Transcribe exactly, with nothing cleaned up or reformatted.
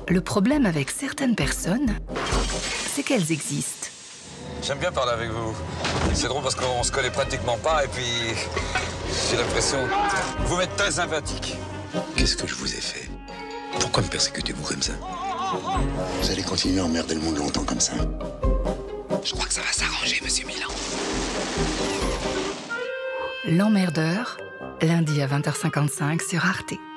Le problème avec certaines personnes, c'est qu'elles existent. J'aime bien parler avec vous. C'est drôle parce qu'on se connaît pratiquement pas et puis j'ai l'impression que vous m'êtes très sympathique. Qu'est-ce que je vous ai fait? Pourquoi me persécutez-vous comme ça? Vous allez continuer à emmerder le monde longtemps comme ça? Je crois que ça va s'arranger, monsieur Milan. L'emmerdeur, lundi à vingt heures cinquante-cinq sur Arte.